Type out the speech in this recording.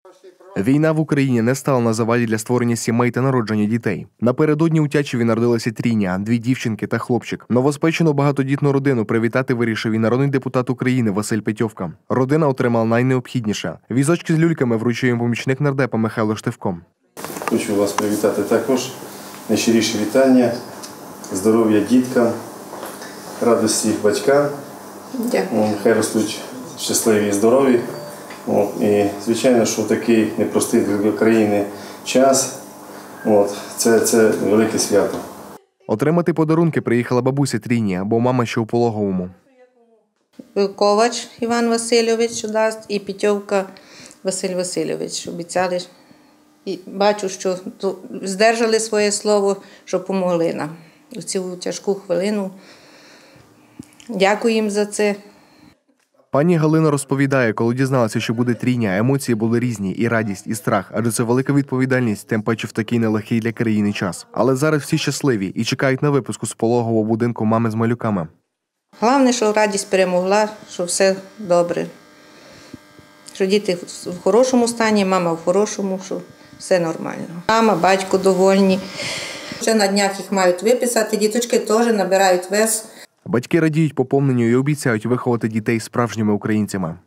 Війна в Україні не стала на заваді для створення сімей та народження дітей. Напередодні у Тячеві народилася трійня – 2 дівчинки та хлопчик. Новоспечену багатодітну родину привітати вирішив і народний депутат України Василь Петьовка. Родина отримала найнеобхідніше – візочки з люльками вручує їм помічник нардепа Михайло Штивко. Хочу вас привітати також. Найщиріші вітання, здоров'я діткам, радості батькам. Дякую. Хай ростуть щасливі і здорові. І, звичайно, що в такий непростий для країни час це велике свято. Отримати подарунки приїхала бабуся трійні, бо мама ще у пологовому. Ковач Іван Васильович дасть і Петьовка Василь Васильович обіцяли. І бачу, що здержали своє слово, що допомогли нам у цю тяжку хвилину. Дякую їм за це. Пані Галина розповідає, коли дізналася, що буде трійня, емоції були різні – і радість, і страх, адже це велика відповідальність, тим паче в такий нелегкий для країни час. Але зараз всі щасливі і чекають на випуску з пологового будинку мами з малюками. Головне, що радість перемогла, що все добре. Що діти в хорошому стані, мама в хорошому, що все нормально. Мама, батько довольні. Вже на днях їх мають виписати, діточки теж набирають вес. Батьки радіють поповненню і обіцяють виховати дітей справжніми українцями.